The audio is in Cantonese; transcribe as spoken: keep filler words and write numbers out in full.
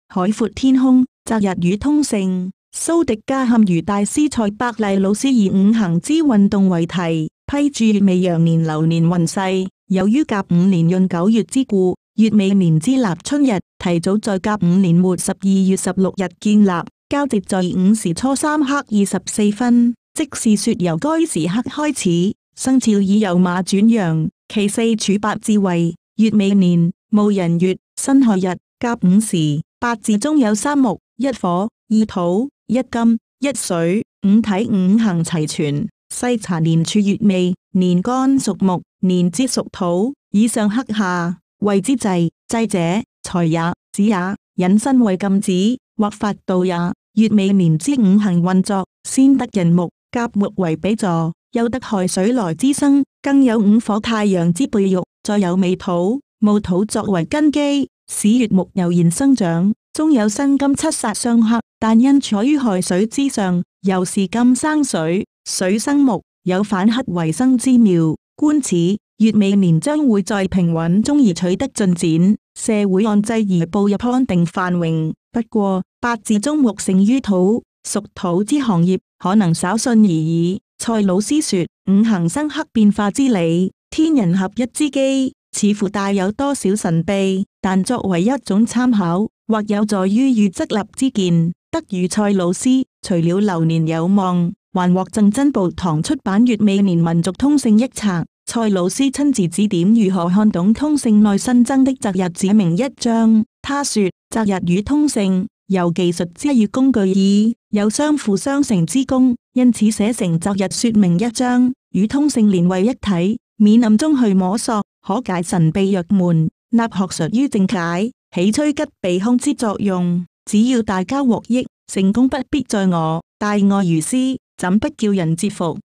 海闊天空，擇日語通勝。蘇迪加堪輿大師賽百麗老師以五行之運動為題，批注乙未羊年流年運勢。由於甲午年閏九月之故，乙未年之立春日提早在甲午年末十二月十六日建立，交接在午時初三刻二十四分，即是說由該時刻開始，生肖以酉馬轉陽，其四柱八字為乙未年、戊寅月、辛亥日。甲午時八字中有三木、一火、二土、一金、一水，五體五行齊全。細查年柱乙未，年干屬木，年支屬土。以上克下謂之祭，祭者財也、子也，引申為禁止或法度也。乙未年之五行運作，先得寅木、甲木為比助，又得亥水來之生，更有午火太陽之培育，再有未土、戊土作為根基，使乙木悠然生長。中有辛金七煞相克，但因處於亥水之上，又是金生水，水生木，有反克為生之妙。觀此，乙未年將會在平穩中而取得進展，社會按制而步入安定繁榮。不過八字中木勝於土，屬土之行業可能稍遜而已。蔡老師說，五行生克變化之理，天人合一之機，似乎帶有多少神秘，但作為一種參考，或有助於預則立之見。得與蔡老師，除了流年有望，還獲贈真寶堂出版乙未年民族通勝一冊。蔡老師親自指點如何看懂通勝內新增的擇日指明一章。他說，擇日與通勝由技術之與工具意，有相輔相成之功，因此寫成擇日說明一章，與通勝連為一體，免暗中去摸索，可解神秘若門，立學術於正解，起趨吉避凶之作用。只要大家獲益，成功不必在我，大愛如斯，怎不叫人折服？